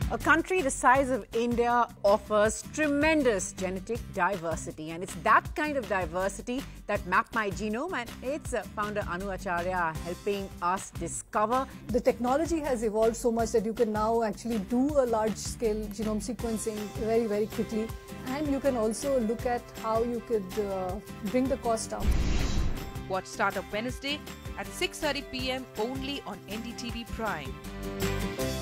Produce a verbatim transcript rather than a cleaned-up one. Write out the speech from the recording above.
A country the size of India offers tremendous genetic diversity, and it's that kind of diversity that Map My Genome and its founder Anu Acharya are helping us discover. The technology has evolved so much that you can now actually do a large-scale genome sequencing very, very quickly, and you can also look at how you could uh, bring the cost down. Watch Startup Wednesday at six thirty p m only on N D T V Prime.